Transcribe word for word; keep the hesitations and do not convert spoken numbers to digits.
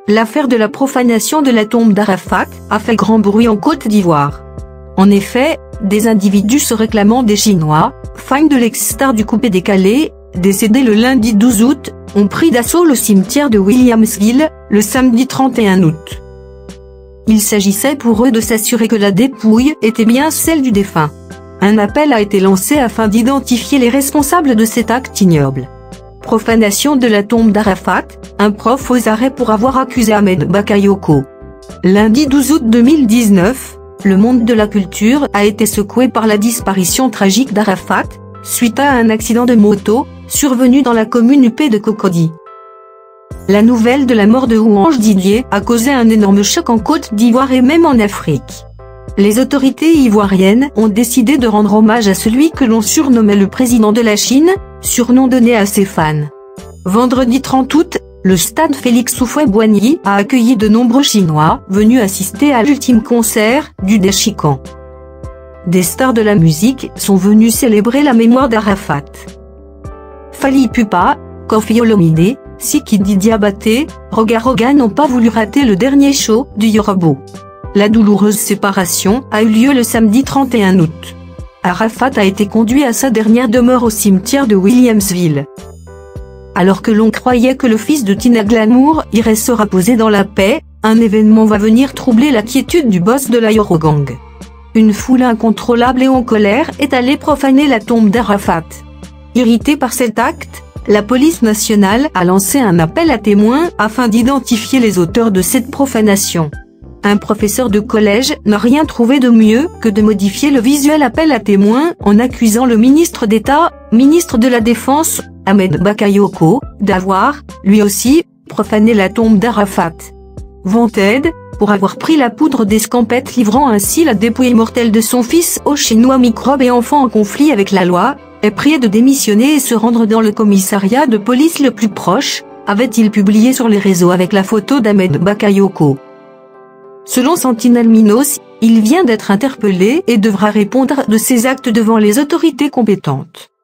l'affaire de la profanation de la tombe d'Arafat a fait grand bruit en Côte d'Ivoire. En effet, des individus se réclamant des Chinois, fans de l'ex-star du coupé-décalé, décédé le lundi douze août, ont pris d'assaut le cimetière de Williamsville, le samedi trente et un août. Il s'agissait pour eux de s'assurer que la dépouille était bien celle du défunt. Un appel a été lancé afin d'identifier les responsables de cet acte ignoble. Profanation de la tombe d'Arafat, un prof aux arrêts pour avoir accusé Ahmed Bakayoko. Lundi douze août deux mille dix-neuf, le monde de la culture a été secoué par la disparition tragique d'Arafat, suite à un accident de moto, survenu dans la commune huppée de Cocody. La nouvelle de la mort de Ouange Didier a causé un énorme choc en Côte d'Ivoire et même en Afrique. Les autorités ivoiriennes ont décidé de rendre hommage à celui que l'on surnommait le président de la Chine, surnom donné à ses fans. Vendredi trente août, le stade Félix Houphouët-Boigny a accueilli de nombreux Chinois venus assister à l'ultime concert du Déchiquant. Des stars de la musique sont venus célébrer la mémoire d'Arafat. Fally Ipupa, Koffi Olomide, Sidiki Diabaté, Roga Roga n'ont pas voulu rater le dernier show du Yorobo. La douloureuse séparation a eu lieu le samedi trente et un août. Arafat a été conduit à sa dernière demeure au cimetière de Williamsville. Alors que l'on croyait que le fils de Tina Glamour irait se reposer dans la paix, un événement va venir troubler la quiétude du boss de la Yorogang. Une foule incontrôlable et en colère est allée profaner la tombe d'Arafat. Irritée par cet acte, la police nationale a lancé un appel à témoins afin d'identifier les auteurs de cette profanation. Un professeur de collège n'a rien trouvé de mieux que de modifier le visuel appel à témoins en accusant le ministre d'État, ministre de la Défense, Ahmed Bakayoko, d'avoir, lui aussi, profané la tombe d'Arafat. Wanted, pour avoir pris la poudre d'escampette livrant ainsi la dépouille mortelle de son fils aux Chinois microbes et enfants en conflit avec la loi, est prié de démissionner et se rendre dans le commissariat de police le plus proche, avait-il publié sur les réseaux avec la photo d'Ahmed Bakayoko. Selon Sentinel Minos, il vient d'être interpellé et devra répondre de ses actes devant les autorités compétentes.